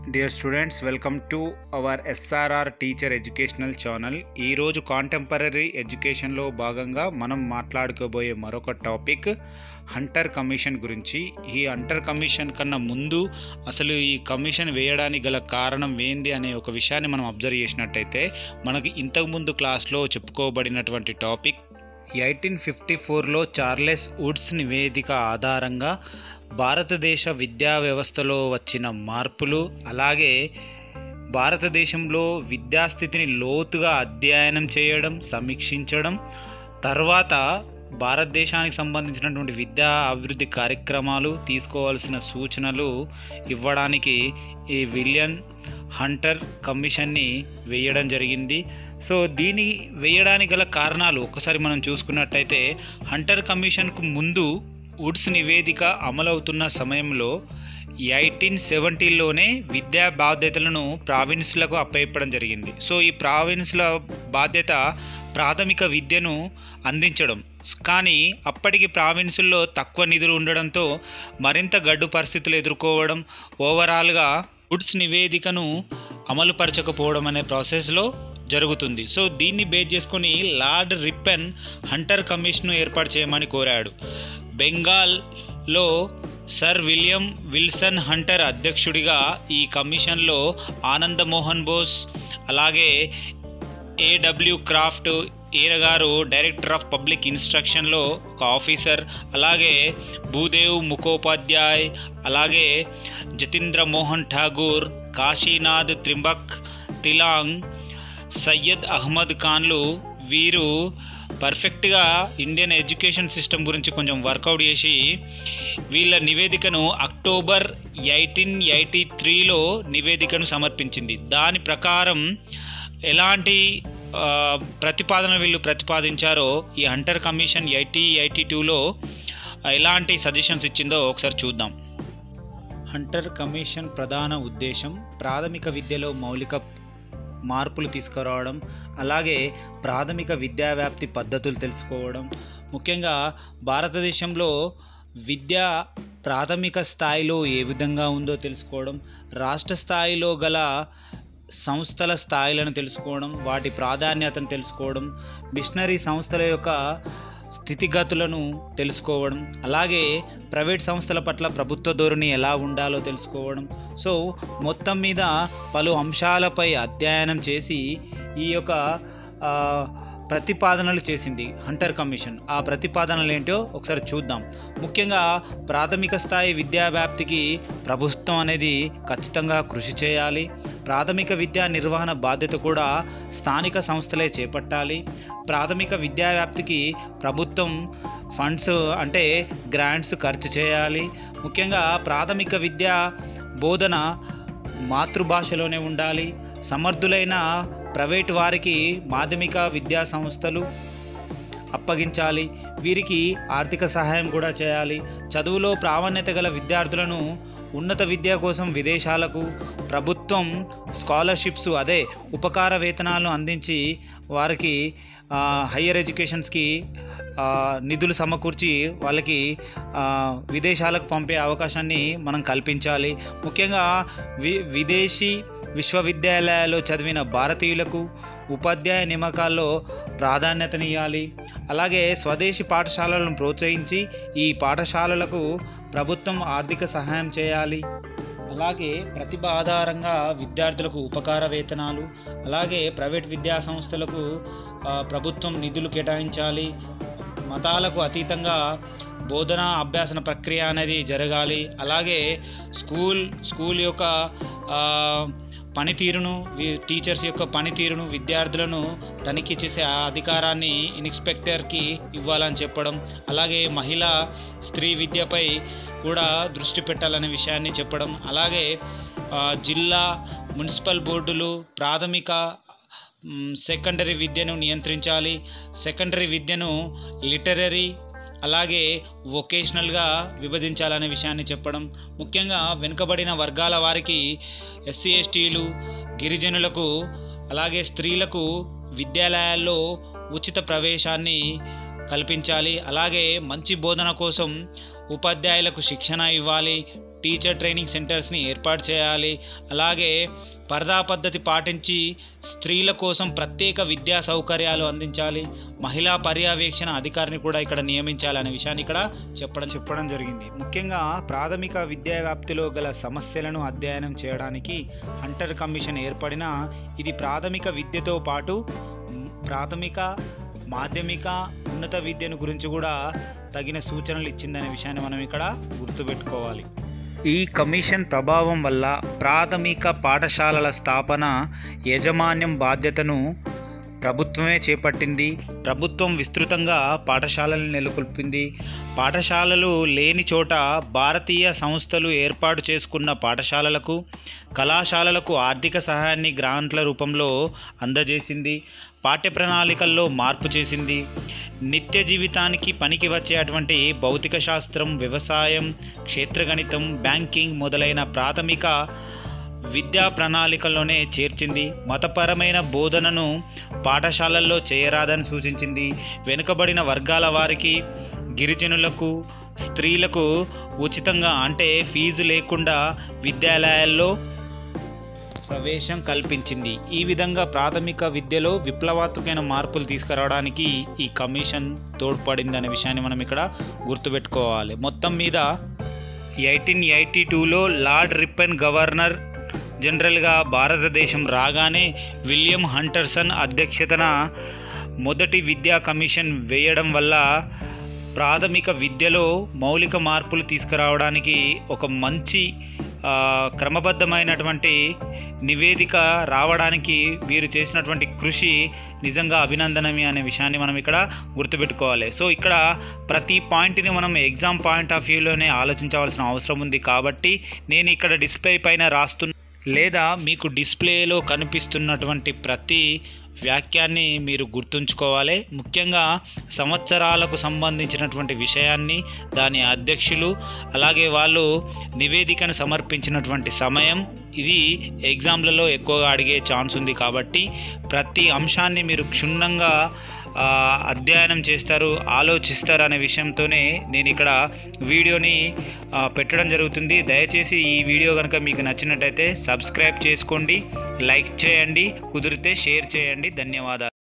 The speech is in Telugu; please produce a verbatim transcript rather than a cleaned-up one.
Dear students, welcome to our S R R Teacher Educational Channel. ఈ రోజు కాంటెంపరరీ ఎడ్యుకేషన్లో భాగంగా మనం మాట్లాడుకోబోయే మరొక టాపిక్ హంటర్ కమిషన్ గురించి. ఈ హంటర్ కమిషన్ కన్నా ముందు అసలు ఈ కమిషన్ వేయడానికి గల కారణం ఏంది అనే ఒక విషయాన్ని మనం అబ్జర్వ్ చేసినట్టయితే మనకు ఇంతకుముందు క్లాస్లో చెప్పుకోబడినటువంటి టాపిక్ ఎయిటీన్ ఫిఫ్టీ ఫోర్లో చార్లెస్ వుడ్స్ నివేదిక ఆధారంగా భారతదేశ విద్యా వ్యవస్థలో వచ్చిన మార్పులు, అలాగే భారతదేశంలో విద్యాస్థితిని లోతుగా అధ్యయనం చేయడం, సమీక్షించడం, తర్వాత భారతదేశానికి సంబంధించినటువంటి విద్యా అభివృద్ధి కార్యక్రమాలు తీసుకోవాల్సిన సూచనలు ఇవ్వడానికి ఈ విలియం హంటర్ కమిషన్ని వేయడం జరిగింది. సో దీన్ని వేయడానికి గల కారణాలు ఒక్కసారి మనం చూసుకున్నట్టయితే, హంటర్ కమిషన్కు ముందు వుడ్స్ నివేదిక అమలవుతున్న సమయంలో ఎయిటీన్ సెవెంటీలోనే విద్యా బాధ్యతలను ప్రావిన్స్లకు అప్పచెప్పడం జరిగింది. సో ఈ ప్రావిన్స్ల బాధ్యత ప్రాథమిక విద్యను అందించడం, కానీ అప్పటికి ప్రావిన్సుల్లో తక్కువ నిధులు ఉండడంతో మరింత గడ్డు పరిస్థితులు ఎదుర్కోవడం, ఓవరాల్గా వుడ్స్ నివేదికను అమలుపరచకపోవడం అనే ప్రాసెస్లో జరుగుతుంది. సో దీన్ని బేస్ చేసుకొని లార్డ్ రిపెన్ హంటర్ కమిషన్ను ఏర్పాటు చేయమని కోరాడు. బెంగాల్లో సర్ విలియం విల్సన్ హంటర్ అధ్యక్షుడిగా ఈ కమిషన్లో ఆనంద మోహన్ బోస్, అలాగే ఏడబ్ల్యూ క్రాఫ్ట్ ఈయన గారు డైరెక్టర్ ఆఫ్ పబ్లిక్ ఇన్స్ట్రక్షన్లో ఒక ఆఫీసర్, అలాగే భూదేవ్ ముఖోపాధ్యాయ్, అలాగే జతీంద్ర మోహన్ ఠాగూర్, కాశీనాథ్ త్రింబక్ తిలాంగ్, సయ్యద్ అహ్మద్ ఖాన్లు వీరు పర్ఫెక్ట్గా ఇండియన్ ఎడ్యుకేషన్ సిస్టమ్ గురించి కొంచెం వర్కౌట్ చేసి వీళ్ళ నివేదికను అక్టోబర్ ఎయిటీన్ ఎయిటీ త్రీలో నివేదికను సమర్పించింది. దాని ప్రకారం ఎలాంటి ప్రతిపాదన వీళ్ళు ప్రతిపాదించారో ఈ హంటర్ కమిషన్ ఎయిటీ ఎయిటీ టూలో ఎలాంటి సజెషన్స్ ఇచ్చిందో ఒకసారి చూద్దాం. హంటర్ కమిషన్ ప్రధాన ఉద్దేశం ప్రాథమిక విద్యలో మౌలిక మార్పులు తీసుకురావడం, అలాగే ప్రాథమిక విద్యా వ్యాప్తి పద్ధతులు తెలుసుకోవడం, ముఖ్యంగా భారతదేశంలో విద్య ప్రాథమిక స్థాయిలో ఏ విధంగా ఉందో తెలుసుకోవడం, రాష్ట్ర స్థాయిలో గల సంస్థల స్థాయిలను తెలుసుకోవడం, వాటి ప్రాధాన్యతను తెలుసుకోవడం, మిషనరీ సంస్థల యొక్క స్థితిగతులను తెలుసుకోవడం, అలాగే ప్రైవేట్ సంస్థల పట్ల ప్రభుత్వ ధోరణి ఎలా ఉండాలో తెలుసుకోవడం. సో మొత్తం మీద పలు అంశాలపై అధ్యయనం చేసి ఈ యొక్క ప్రతిపాదనలు చేసింది హంటర్ కమిషన్. ఆ ప్రతిపాదనలు ఏంటో ఒకసారి చూద్దాం. ముఖ్యంగా ప్రాథమిక స్థాయి విద్యా వ్యాప్తికి ప్రభుత్వం అనేది ఖచ్చితంగా కృషి చేయాలి. ప్రాథమిక విద్యా నిర్వహణ బాధ్యత కూడా స్థానిక సంస్థలే చేపట్టాలి. ప్రాథమిక విద్యా వ్యాప్తికి ప్రభుత్వం ఫండ్స్ అంటే గ్రాంట్స్ ఖర్చు చేయాలి. ముఖ్యంగా ప్రాథమిక విద్యా బోధన మాతృభాషలోనే ఉండాలి. సమర్థులైన ప్రైవేటు వారికి మాధ్యమిక విద్యా సంస్థలు అప్పగించాలి. వీరికి ఆర్థిక సహాయం కూడా చేయాలి. చదువులో ప్రావీణ్యత గల విద్యార్థులను ఉన్నత విద్య కోసం విదేశాలకు ప్రభుత్వం స్కాలర్షిప్స్ అదే ఉపకార వేతనాలను అందించి వారికి హయ్యర్ ఎడ్యుకేషన్స్కి నిధులు సమకూర్చి వాళ్ళకి విదేశాలకు పంపే అవకాశాన్ని మనం కల్పించాలి. ముఖ్యంగా వి విదేశీ విశ్వవిద్యాలయాల్లో చదివిన భారతీయులకు ఉపాధ్యాయ నియామకాల్లో ప్రాధాన్యతనివ్వాలి. అలాగే స్వదేశీ పాఠశాలలను ప్రోత్సహించి ఈ పాఠశాలలకు ప్రభుత్వం ఆర్థిక సహాయం చేయాలి. అలాగే ప్రతిభ ఆధారంగా విద్యార్థులకు ఉపకార వేతనాలు, అలాగే ప్రైవేట్ విద్యా సంస్థలకు ప్రభుత్వం నిధులు కేటాయించాలి. మతాలకు అతీతంగా బోధన అభ్యాసన ప్రక్రియ అనేది జరగాలి. అలాగే స్కూల్ స్కూల్ యొక్క పనితీరును, టీచర్స్ యొక్క పనితీరును, విద్యార్థులను తనిఖీ చేసే అధికారాన్ని ఇన్స్పెక్టర్కి ఇవ్వాలని చెప్పడం, అలాగే మహిళా స్త్రీ విద్యపై కూడా దృష్టి పెట్టాలనే విషయాన్ని చెప్పడం, అలాగే జిల్లా మున్సిపల్ బోర్డులు ప్రాథమిక సెకండరీ విద్యను నియంత్రించాలి. సెకండరీ విద్యను లిటరరీ అలాగే వొకేషనల్గా విభజించాలనే విషయాన్ని చెప్పడం, ముఖ్యంగా వెనుకబడిన వర్గాల వారికి ఎస్సీ ఎస్టీలు గిరిజనులకు అలాగే స్త్రీలకు విద్యాలయాల్లో ఉచిత ప్రవేశాన్ని కల్పించాలి. అలాగే మంచి బోధన కోసం ఉపాధ్యాయులకు శిక్షణ ఇవ్వాలి. టీచర్ ట్రైనింగ్ సెంటర్స్ని ఏర్పాటు చేయాలి. అలాగే పరదా పద్ధతి పాటించి స్త్రీల కోసం ప్రత్యేక విద్యా సౌకర్యాలు అందించాలి. మహిళా పర్యవేక్షణ అధికారిని కూడా ఇక్కడ నియమించాలనే విషయాన్ని ఇక్కడ చెప్పడం చెప్పడం జరిగింది. ముఖ్యంగా ప్రాథమిక విద్యా వ్యాప్తిలో గల సమస్యలను అధ్యయనం చేయడానికి హంటర్ కమిషన్ ఏర్పడిన ఇది ప్రాథమిక విద్యతో పాటు ప్రాథమిక మాధ్యమిక ఉన్నత విద్యను గురించి కూడా తగిన సూచనలు ఇచ్చిందనే విషయాన్ని మనం ఇక్కడ గుర్తుపెట్టుకోవాలి. ఈ కమిషన్ ప్రభావం వల్ల ప్రాథమిక పాఠశాలల స్థాపన యాజమాన్యం బాధ్యతను ప్రభుత్వమే చేపట్టింది. ప్రభుత్వం విస్తృతంగా పాఠశాలలను నెలకొల్పింది. పాఠశాలలు లేని చోట భారతీయ సంస్థలు ఏర్పాటు చేసుకున్న పాఠశాలలకు కళాశాలలకు ఆర్థిక సహాయాన్ని గ్రాంట్ల రూపంలో అందజేసింది. పాఠ్య ప్రణాళికల్లో మార్పు చేసింది. నిత్య జీవితానికి పనికి వచ్చే అటువంటి భౌతిక శాస్త్రం, వ్యవసాయం, క్షేత్రగణితం, బ్యాంకింగ్ మొదలైన ప్రాథమిక విద్యా ప్రణాళికల్లోనే చేర్చింది. మతపరమైన బోధనను పాఠశాలల్లో చేయరాదని సూచించింది. వెనుకబడిన వర్గాల వారికి, గిరిజనులకు, స్త్రీలకు ఉచితంగా అంటే ఫీజు లేకుండా విద్యాలయాల్లో ప్రవేశం కల్పించింది. ఈ విధంగా ప్రాథమిక విద్యలో విప్లవాత్మకమైన మార్పులు తీసుకురావడానికి ఈ కమిషన్ తోడ్పడిందనే విషయాన్ని మనం ఇక్కడ గుర్తుపెట్టుకోవాలి. మొత్తం మీద ఎయిటీన్ ఎయిటీ టూలో లార్డ్ రిప్పన్ గవర్నర్ జనరల్గా భారతదేశం రాగానే విలియం హంటర్సన్ అధ్యక్షతన మొదటి విద్యా కమిషన్ వేయడం వల్ల ప్రాథమిక విద్యలో మౌలిక మార్పులు తీసుకురావడానికి ఒక మంచి క్రమబద్ధమైనటువంటి నివేదిక రావడానికి వీరు చేసినటువంటి కృషి నిజంగా అభినందనమే అనే విషయాన్ని మనం ఇక్కడ గుర్తుపెట్టుకోవాలి. సో ఇక్కడ ప్రతి పాయింట్ని మనం ఎగ్జామ్ పాయింట్ ఆఫ్ వ్యూలోనే ఆలోచించవలసిన అవసరం ఉంది. కాబట్టి నేను ఇక్కడ డిస్ప్లే పైన రాస్తున్న లేదా మీకు డిస్ప్లేలో కనిపిస్తున్నటువంటి ప్రతి వాక్యాన్ని మీరు గుర్తుంచుకోవాలి. ముఖ్యంగా సంవత్సరాలకు సంబంధించినటువంటి విషయాన్ని, దాని అధ్యక్షులు, అలాగే వాళ్ళు నివేదికను సమర్పించినటువంటి సమయం, ఇది ఎగ్జామ్లలో ఎక్కువగా అడిగే ఛాన్స్ ఉంది. కాబట్టి ప్రతి అంశాన్ని మీరు క్షుణ్ణంగా అధ్యయనం చేస్తారు, ఆలోచిస్తారు అనే విషయంతోనే నేను ఇక్కడ వీడియోని పెట్టడం జరుగుతుంది. దయచేసి ఈ వీడియో కనుక మీకు నచ్చినట్టయితే సబ్స్క్రైబ్ చేసుకోండి, లైక్ చేయండి, కుదిరితే షేర్ చేయండి. ధన్యవాదాలు.